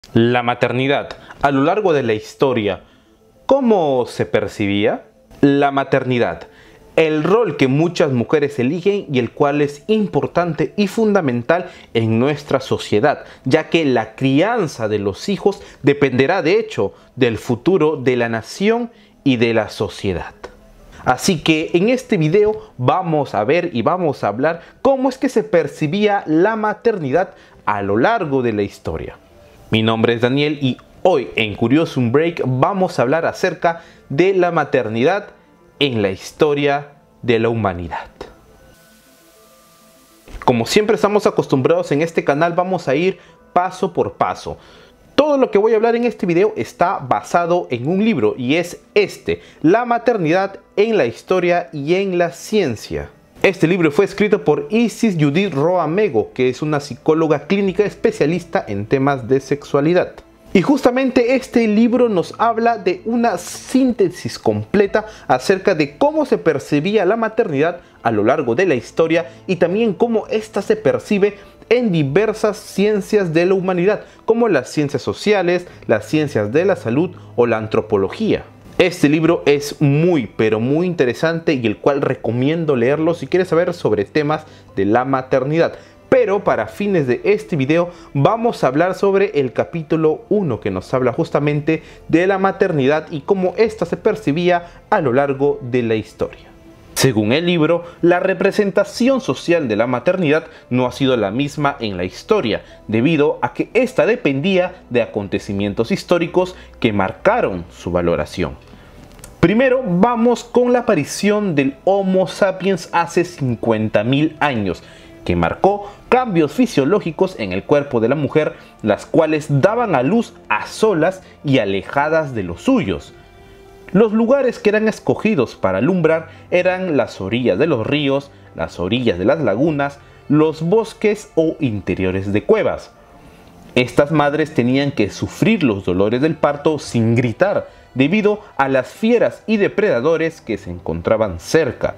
La maternidad, a lo largo de la historia, ¿cómo se percibía? La maternidad, el rol que muchas mujeres eligen y el cual es importante y fundamental en nuestra sociedad, ya que la crianza de los hijos dependerá de hecho del futuro de la nación y de la sociedad. Así que en este video vamos a ver y vamos a hablar cómo es que se percibía la maternidad a lo largo de la historia. Mi nombre es Daniel y hoy en Curiosum Break vamos a hablar acerca de la maternidad en la historia de la humanidad. Como siempre estamos acostumbrados en este canal, vamos a ir paso por paso. Todo lo que voy a hablar en este video está basado en un libro y es La maternidad en la historia y en la ciencia. Este libro fue escrito por Isis Judith Roa Mego, que es una psicóloga clínica especialista en temas de sexualidad. Y justamente este libro nos habla de una síntesis completa acerca de cómo se percibía la maternidad a lo largo de la historia y también cómo ésta se percibe en diversas ciencias de la humanidad, como las ciencias sociales, las ciencias de la salud o la antropología. Este libro es muy interesante y el cual recomiendo leerlo si quieres saber sobre temas de la maternidad. Pero para fines de este video vamos a hablar sobre el capítulo 1 que nos habla justamente de la maternidad y cómo ésta se percibía a lo largo de la historia. Según el libro, la representación social de la maternidad no ha sido la misma en la historia, debido a que ésta dependía de acontecimientos históricos que marcaron su valoración. Primero vamos con la aparición del Homo sapiens hace 50.000 años, que marcó cambios fisiológicos en el cuerpo de la mujer, las cuales daban a luz a solas y alejadas de los suyos. Los lugares que eran escogidos para alumbrar eran las orillas de los ríos, las orillas de las lagunas, los bosques o interiores de cuevas. Estas madres tenían que sufrir los dolores del parto sin gritar, debido a las fieras y depredadores que se encontraban cerca.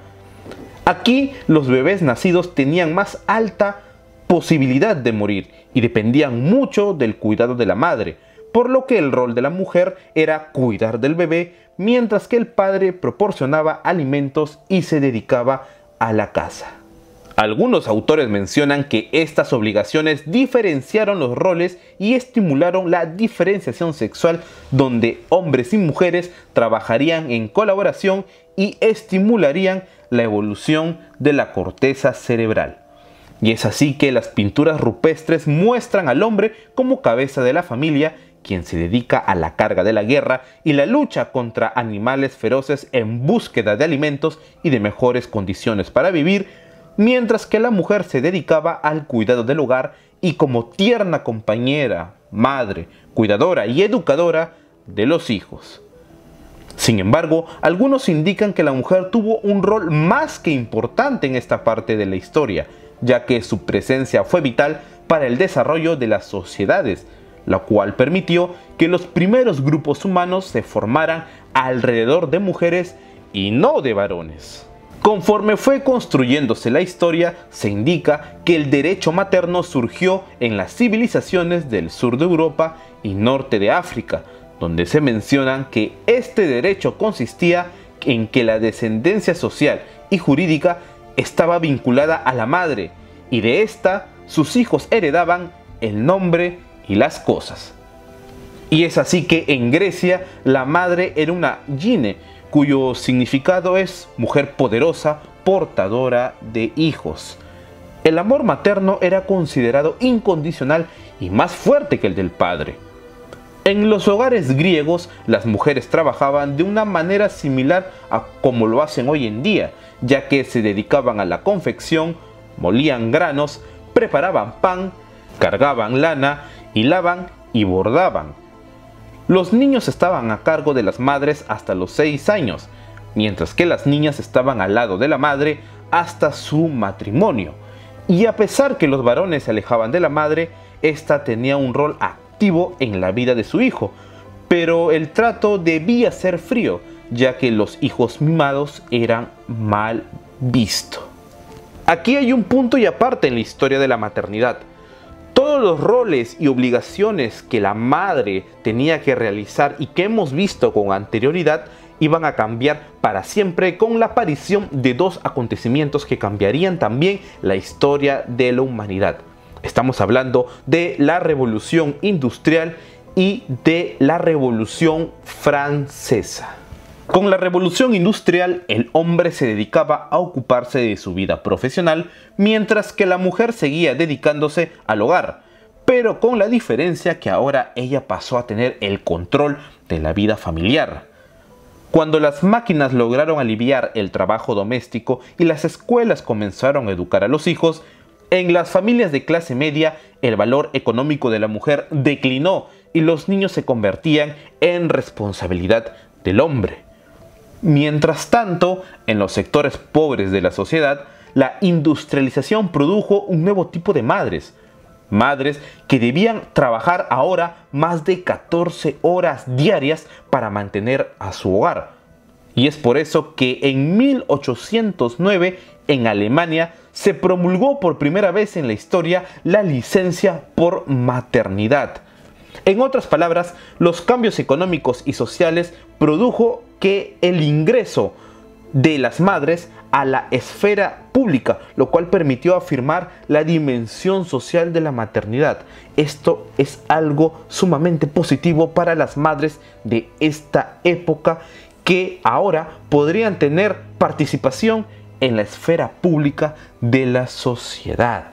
Aquí los bebés nacidos tenían más alta posibilidad de morir y dependían mucho del cuidado de la madre, por lo que el rol de la mujer era cuidar del bebé, mientras que el padre proporcionaba alimentos y se dedicaba a la caza. Algunos autores mencionan que estas obligaciones diferenciaron los roles y estimularon la diferenciación sexual, donde hombres y mujeres trabajarían en colaboración y estimularían la evolución de la corteza cerebral. Y es así que las pinturas rupestres muestran al hombre como cabeza de la familia, quien se dedica a la carga de la guerra y la lucha contra animales feroces en búsqueda de alimentos y de mejores condiciones para vivir, mientras que la mujer se dedicaba al cuidado del hogar y como tierna compañera, madre, cuidadora y educadora de los hijos. Sin embargo, algunos indican que la mujer tuvo un rol más que importante en esta parte de la historia, ya que su presencia fue vital para el desarrollo de las sociedades, la cual permitió que los primeros grupos humanos se formaran alrededor de mujeres y no de varones. Conforme fue construyéndose la historia, se indica que el derecho materno surgió en las civilizaciones del sur de Europa y norte de África, donde se mencionan que este derecho consistía en que la descendencia social y jurídica estaba vinculada a la madre, y de esta sus hijos heredaban el nombre y las cosas. Y es así que en Grecia la madre era una gine, cuyo significado es mujer poderosa, portadora de hijos. El amor materno era considerado incondicional y más fuerte que el del padre. En los hogares griegos, las mujeres trabajaban de una manera similar a como lo hacen hoy en día, ya que se dedicaban a la confección, molían granos, preparaban pan, cargaban lana, hilaban y bordaban. Los niños estaban a cargo de las madres hasta los 6 años, mientras que las niñas estaban al lado de la madre hasta su matrimonio. Y a pesar que los varones se alejaban de la madre, ésta tenía un rol activo en la vida de su hijo, pero el trato debía ser frío, ya que los hijos mimados eran mal vistos. Aquí hay un punto y aparte en la historia de la maternidad. Todo todos los roles y obligaciones que la madre tenía que realizar y que hemos visto con anterioridad iban a cambiar para siempre con la aparición de dos acontecimientos que cambiarían también la historia de la humanidad. Estamos hablando de la Revolución Industrial y de la Revolución Francesa. Con la Revolución Industrial, el hombre se dedicaba a ocuparse de su vida profesional, mientras que la mujer seguía dedicándose al hogar, pero con la diferencia que ahora ella pasó a tener el control de la vida familiar. Cuando las máquinas lograron aliviar el trabajo doméstico y las escuelas comenzaron a educar a los hijos, en las familias de clase media el valor económico de la mujer declinó y los niños se convertían en responsabilidad del hombre. Mientras tanto, en los sectores pobres de la sociedad, la industrialización produjo un nuevo tipo de madres. Madres que debían trabajar ahora más de 14 horas diarias para mantener a su hogar. Y es por eso que en 1809 en Alemania se promulgó por primera vez en la historia la licencia por maternidad. En otras palabras, los cambios económicos y sociales produjo que el ingreso de las madres a la esfera pública, lo cual permitió afirmar la dimensión social de la maternidad. Esto es algo sumamente positivo para las madres de esta época que ahora podrían tener participación en la esfera pública de la sociedad.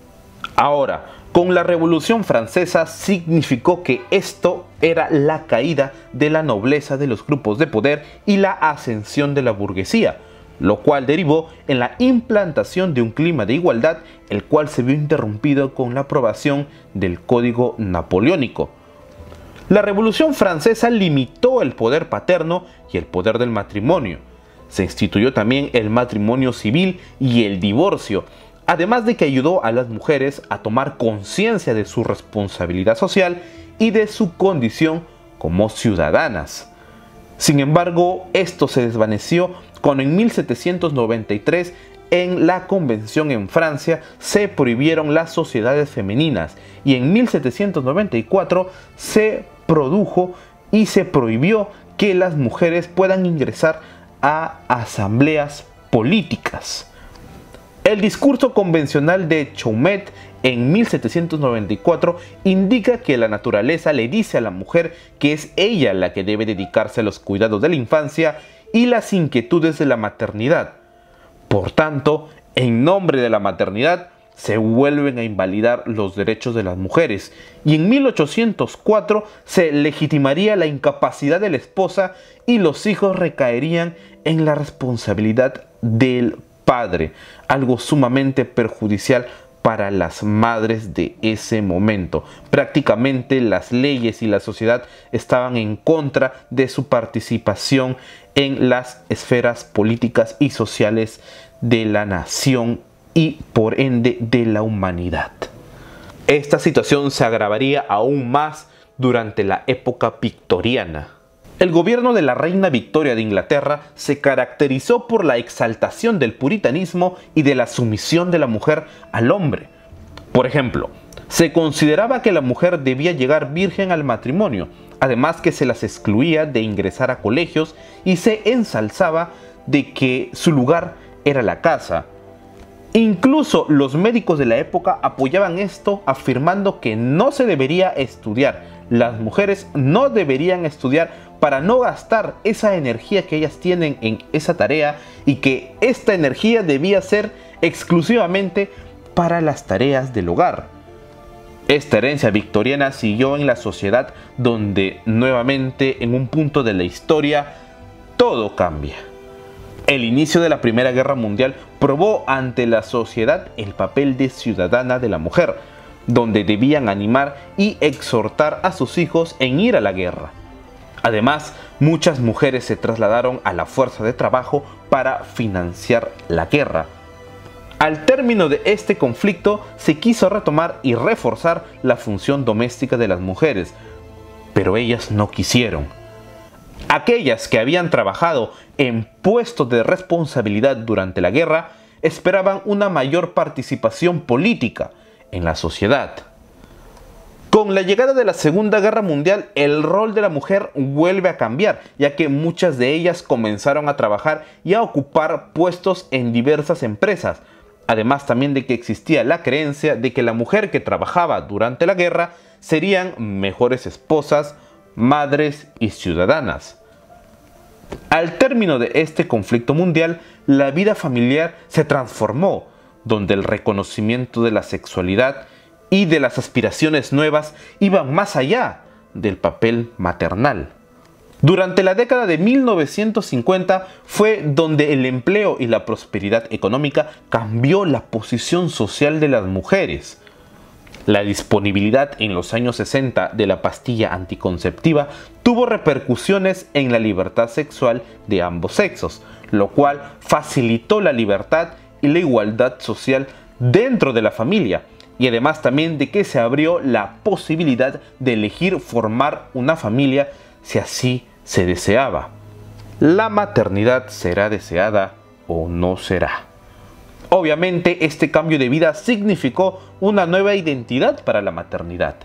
Ahora, con la Revolución Francesa significó que esto era la caída de la nobleza de los grupos de poder y la ascensión de la burguesía, lo cual derivó en la implantación de un clima de igualdad, el cual se vio interrumpido con la aprobación del Código Napoleónico. La Revolución Francesa limitó el poder paterno y el poder del matrimonio. Se instituyó también el matrimonio civil y el divorcio, además de que ayudó a las mujeres a tomar conciencia de su responsabilidad social y de su condición como ciudadanas. Sin embargo, esto se desvaneció cuando en 1793 en la Convención en Francia se prohibieron las sociedades femeninas y en 1794 se produjo y se prohibió que las mujeres puedan ingresar a asambleas políticas. El discurso convencional de Chaumet en 1794 indica que la naturaleza le dice a la mujer que es ella la que debe dedicarse a los cuidados de la infancia y las inquietudes de la maternidad. Por tanto, en nombre de la maternidad, se vuelven a invalidar los derechos de las mujeres y en 1804 se legitimaría la incapacidad de la esposa y los hijos recaerían en la responsabilidad del padre, algo sumamente perjudicial para las madres de ese momento. Prácticamente las leyes y la sociedad estaban en contra de su participación en las esferas políticas y sociales de la nación y por ende de la humanidad. Esta situación se agravaría aún más durante la época victoriana. El gobierno de la reina Victoria de Inglaterra se caracterizó por la exaltación del puritanismo y de la sumisión de la mujer al hombre. Por ejemplo, se consideraba que la mujer debía llegar virgen al matrimonio, además que se las excluía de ingresar a colegios y se ensalzaba de que su lugar era la casa. Incluso los médicos de la época apoyaban esto, afirmando que no se debería estudiar. Las mujeres no deberían estudiar para no gastar esa energía que ellas tienen en esa tarea y que esta energía debía ser exclusivamente para las tareas del hogar. Esta herencia victoriana siguió en la sociedad donde nuevamente en un punto de la historia todo cambia. El inicio de la Primera Guerra Mundial probó ante la sociedad el papel de ciudadana de la mujer, donde debían animar y exhortar a sus hijos en ir a la guerra. Además, muchas mujeres se trasladaron a la fuerza de trabajo para financiar la guerra. Al término de este conflicto, se quiso retomar y reforzar la función doméstica de las mujeres, pero ellas no quisieron. Aquellas que habían trabajado en puestos de responsabilidad durante la guerra esperaban una mayor participación política en la sociedad. Con la llegada de la Segunda Guerra Mundial, el rol de la mujer vuelve a cambiar, ya que muchas de ellas comenzaron a trabajar y a ocupar puestos en diversas empresas. Además también de que existía la creencia de que la mujer que trabajaba durante la guerra serían mejores esposas, madres y ciudadanas. Al término de este conflicto mundial, la vida familiar se transformó, donde el reconocimiento de la sexualidad y de las aspiraciones nuevas iban más allá del papel maternal. Durante la década de 1950 fue donde el empleo y la prosperidad económica cambió la posición social de las mujeres. La disponibilidad en los años 60 de la pastilla anticonceptiva tuvo repercusiones en la libertad sexual de ambos sexos, lo cual facilitó la libertad y la igualdad social dentro de la familia, y además también de que se abrió la posibilidad de elegir formar una familia si así se deseaba. La maternidad será deseada o no será. Obviamente este cambio de vida significó una nueva identidad para la maternidad.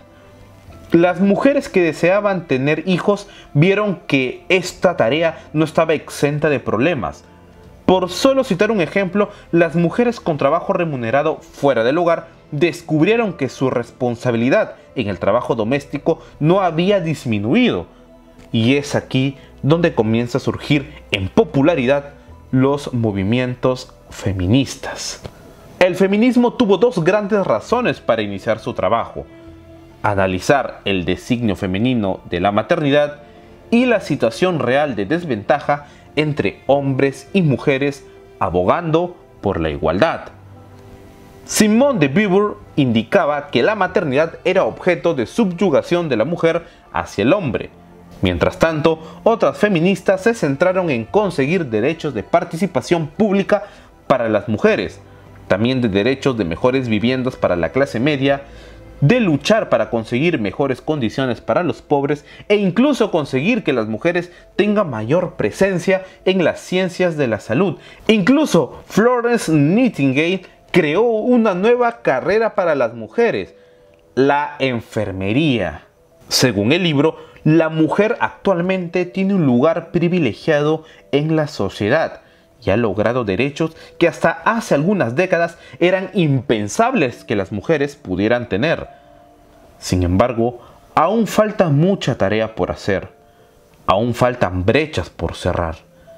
Las mujeres que deseaban tener hijos vieron que esta tarea no estaba exenta de problemas. Por solo citar un ejemplo, las mujeres con trabajo remunerado fuera del hogar descubrieron que su responsabilidad en el trabajo doméstico no había disminuido. Y es aquí donde comienza a surgir en popularidad los movimientos feministas. El feminismo tuvo dos grandes razones para iniciar su trabajo: analizar el designio femenino de la maternidad y la situación real de desventaja entre hombres y mujeres, abogando por la igualdad. Simone de Beauvoir indicaba que la maternidad era objeto de subyugación de la mujer hacia el hombre. Mientras tanto, otras feministas se centraron en conseguir derechos de participación pública para las mujeres, también de derechos de mejores viviendas para la clase media, de luchar para conseguir mejores condiciones para los pobres e incluso conseguir que las mujeres tengan mayor presencia en las ciencias de la salud. Incluso Florence Nightingale creó una nueva carrera para las mujeres: la enfermería. Según el libro, la mujer actualmente tiene un lugar privilegiado en la sociedad y ha logrado derechos que hasta hace algunas décadas eran impensables que las mujeres pudieran tener. Sin embargo, aún falta mucha tarea por hacer. Aún faltan brechas por cerrar.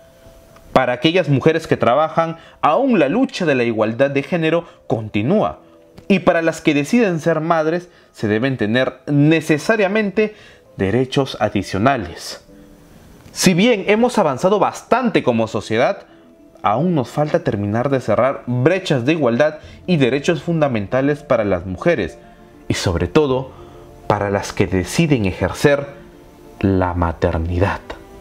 Para aquellas mujeres que trabajan, aún la lucha de la igualdad de género continúa. Y para las que deciden ser madres, se deben tener necesariamente derechos adicionales. Si bien hemos avanzado bastante como sociedad, aún nos falta terminar de cerrar brechas de igualdad y derechos fundamentales para las mujeres, y sobre todo para las que deciden ejercer la maternidad.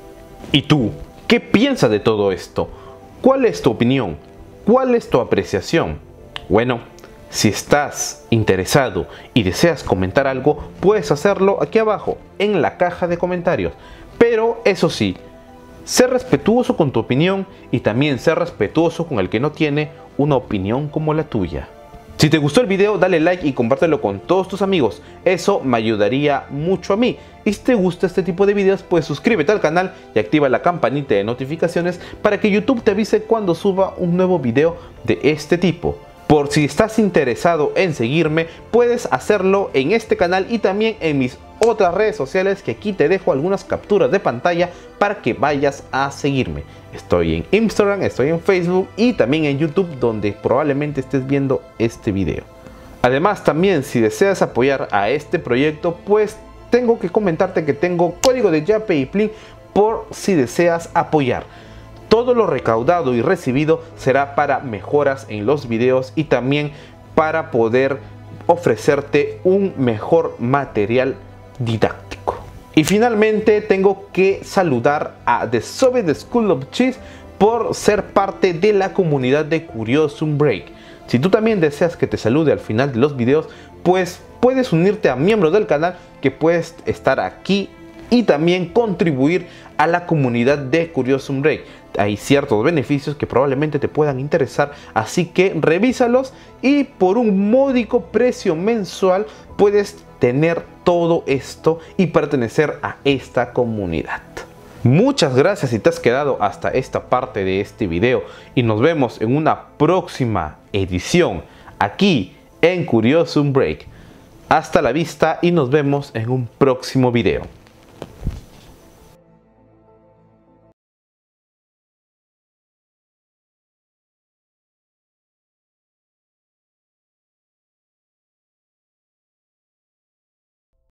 ¿Y tú, qué piensas de todo esto? ¿Cuál es tu opinión? ¿Cuál es tu apreciación? Bueno, si estás interesado y deseas comentar algo, puedes hacerlo aquí abajo en la caja de comentarios. Pero eso sí, sé respetuoso con tu opinión y también sé respetuoso con el que no tiene una opinión como la tuya. Si te gustó el video, dale like y compártelo con todos tus amigos. Eso me ayudaría mucho a mí. Y si te gusta este tipo de videos, pues suscríbete al canal y activa la campanita de notificaciones para que YouTube te avise cuando suba un nuevo video de este tipo. Por si estás interesado en seguirme, puedes hacerlo en este canal y también en mis otras redes sociales, que aquí te dejo algunas capturas de pantalla para que vayas a seguirme. Estoy en Instagram, estoy en Facebook y también en YouTube, donde probablemente estés viendo este video. Además, también si deseas apoyar a este proyecto, pues tengo que comentarte que tengo código de Yape y Plin por si deseas apoyar. Todo lo recaudado y recibido será para mejoras en los videos y también para poder ofrecerte un mejor material didáctico. Y finalmente tengo que saludar a The Soviet School of Cheese por ser parte de la comunidad de Curiosum Break. Si tú también deseas que te salude al final de los videos, pues puedes unirte a miembros del canal, que puedes estar aquí y también contribuir a la comunidad de Curiosum Break. Hay ciertos beneficios que probablemente te puedan interesar, así que revísalos y por un módico precio mensual puedes tener todo esto y pertenecer a esta comunidad. Muchas gracias si te has quedado hasta esta parte de este video y nos vemos en una próxima edición aquí en Curiosum Break. Hasta la vista y nos vemos en un próximo video.